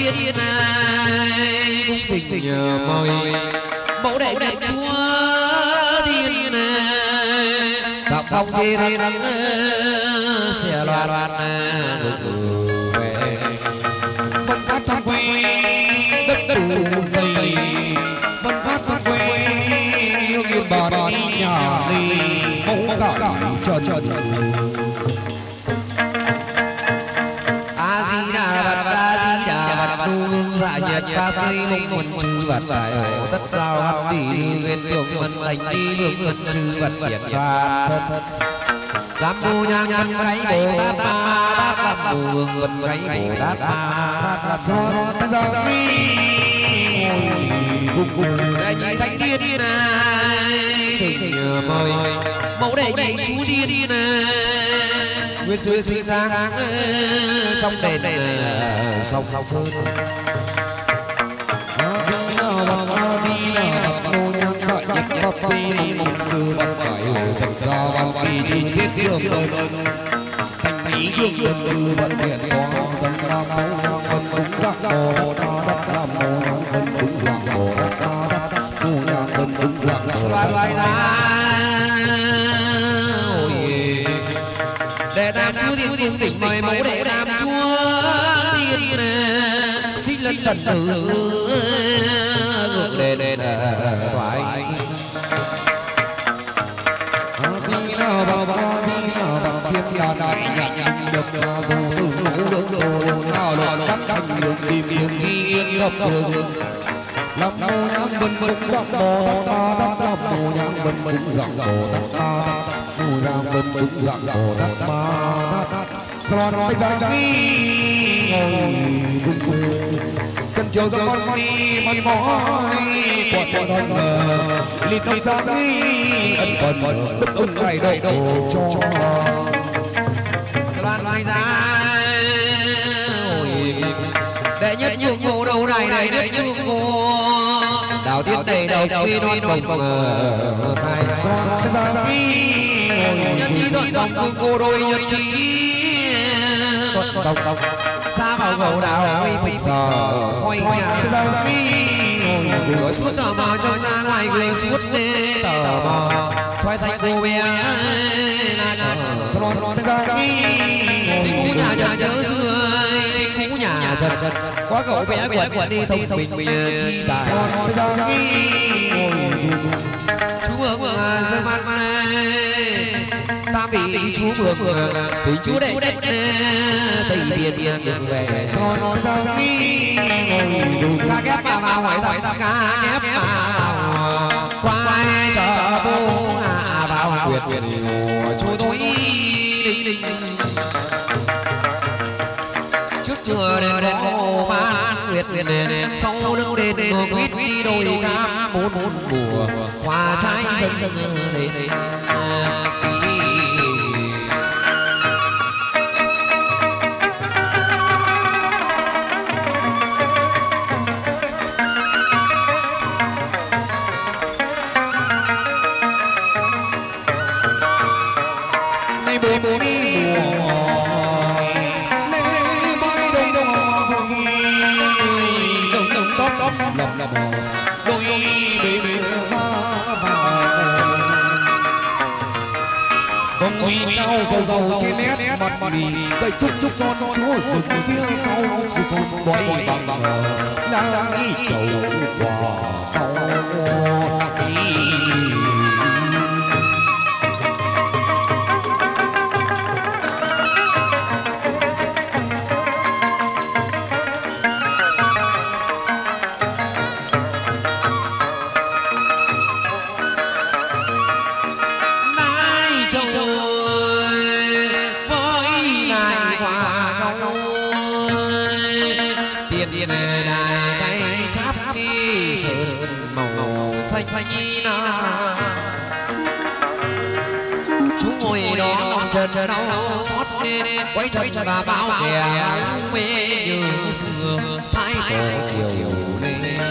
thiên này cung thỉnh mời mẫu đệ đệ chúa thiên đạo phong chi thắng xe loan về phân phát thăng quy đất đủ dày phân phát thăng quy yêu như bà đi nhà đi mẫu cả chờ a di đà phật hương dạ nhật pháp cây mông mần trừ vật đại hộ tất giao hắc tỷ duyên tưởng mần thành đi vương ngân trừ vật biển và thân Nam mô nhang văn gáy Bồ Tát Ma Tát Nam mô hương văn gáy Bồ Tát Ma Tát Nam son ra đi đại nhị thánh thiên này thỉnh mời mẫu đệ nhị chú thiên nguyên sư sinh giang trong đền sông sơn đi là bậc nô nhang dạy nhật bậc phi mông trừ bậc cải hồi tất cả văn kỳ trừ tiết trường đơn thành ý trường đơn trừ vận điện có tân nam mẫu nhang vân cúng dạng bồ tát nam mô nhang vân cúng dạng bồ tát mô nhang vân cúng dạng bồ tát đệ tam chúa thiên cung tỉnh mời mẫu đệ tam chúa thiên xin lần tận tử ngược đền thoại di na bậc thiên đàn đại nhạc được thu tử lỗ được đồ đường nào lộ đắc thành đường tìm đường ghi yên hợp đường nam mô nhang vân cúng dạng bồ tát nam mô nhang vân cúng dạng bồ tát mô nhang vân cúng dạng bồ tát ma son tay giang đi ngồi cung chân chiều ra con đi mòn mỏi quạt thân lịt nông giang đi ân cần đức ông ngày độ cho loan tay ra đệ nhất nhung ngô đầu này đệ nhất nhung ngô đào tiên đầy đầu quy non bồng thay son tay giang đi nhân chi thuận đồng phương cô đôi nhân chi thuận đồng xa vào gầu đào quay phịch quay nhà cửa suốt tờ mờ trong ra ngoài gương suốt tờ mờ thoái xanh cô bé son tay giang đi tình cũ nhà trần nhớ xưa tình cũ nhà trần quá cậu bé quẩn đi thông bình chi tài son tay giang đi chú hương rơi mắt tam vị chú hương thì chú đệ tây tiền ngược về son tay giang đi ca ghép bà vào hỏi thật ca ghép bà vào quay chờ bố vào quyệt chú tôi đinh trước chùa đền có ban nguyệt sau lưng đền quýt đi đôi cam bốn mùa hoa trái dâng đền đôi bể ra vào con nguy cao dầu trên nét mặt mì cây trúc son chúa rừng phía sau son bói bằng lá trầu quả to chú ngồi đó lòng trần đau xót quay trần và bao kẻ mê như xưa thái cổ chiều lên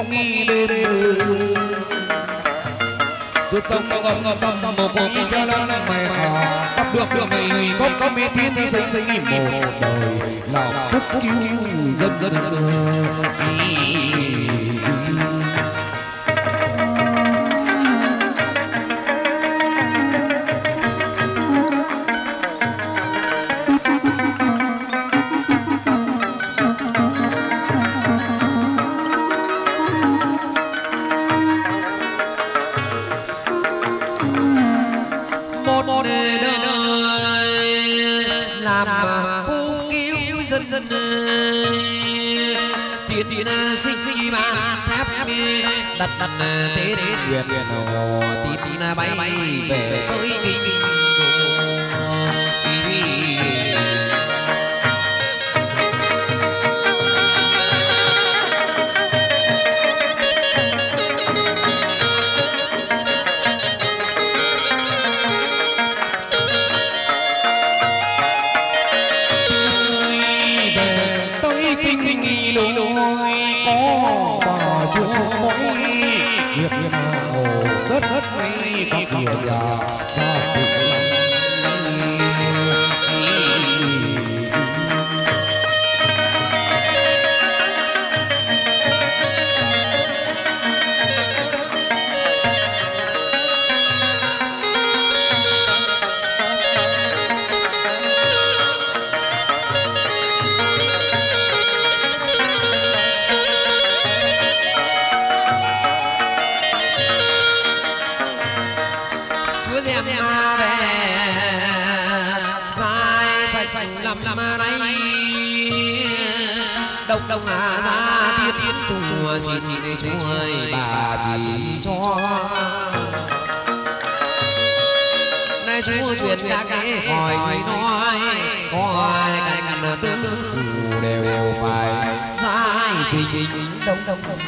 nghi đêm chúa sông ngầm tâm một cõi cha lăng mẹ bắt được mày có mê thiên sinh nghìn một đời làm phúc cứu dân dân dân tiền sinh ban tháp đặt tết nguyện hồ tin bay về tới kinh rất mấy có kìa già xa sự đông ra tiết chùa xin chúa bà chỉ cho nay chúa truyền các cái hỏi nói coi cảnh tứ phù đều phải giải trình đông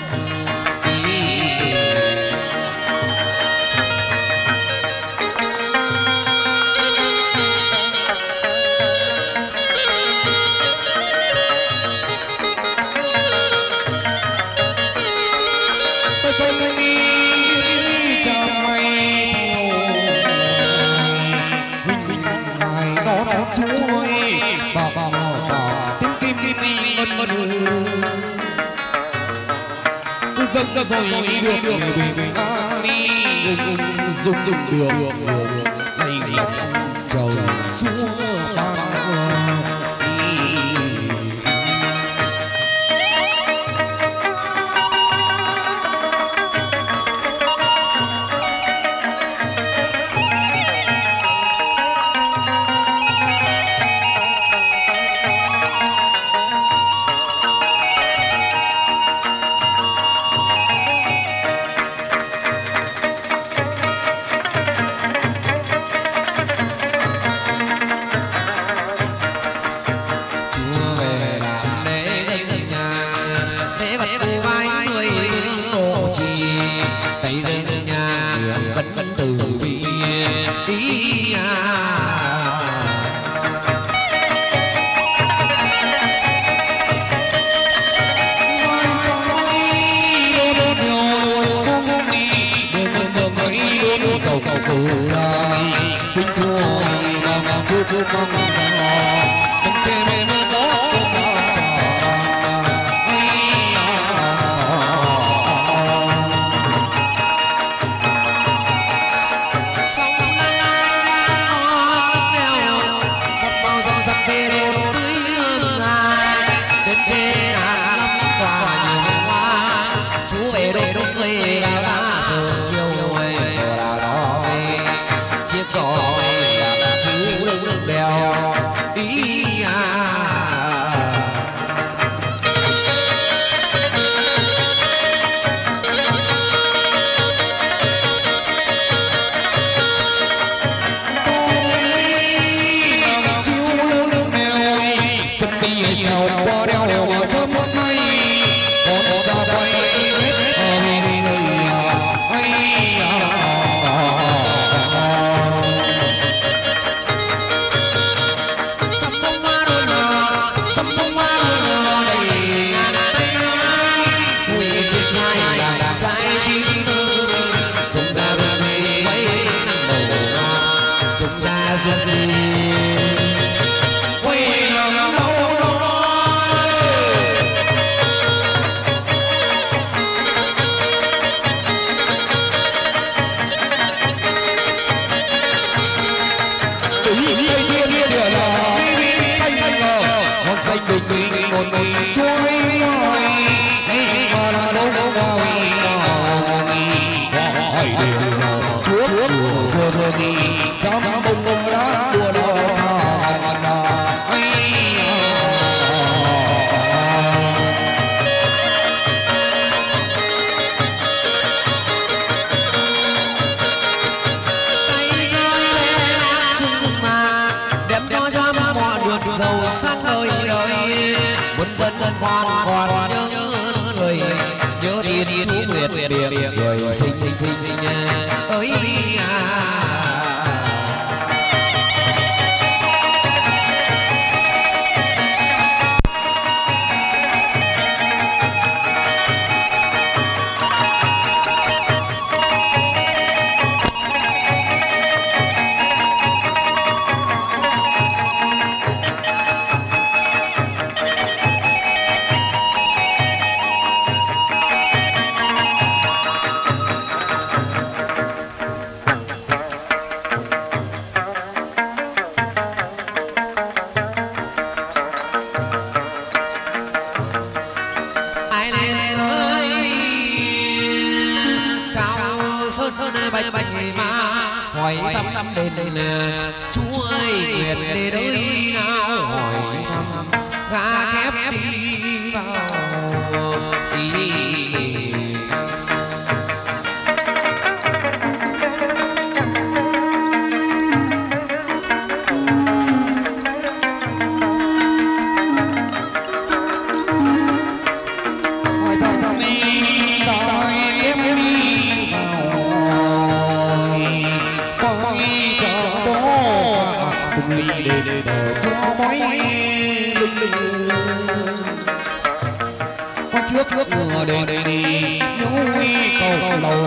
rồi được bình an đi dùng được lạy lòng trời chúa ban để đôi nào hỏi thăm gà khép đi vào trước ngựa để đi núi cầu lầu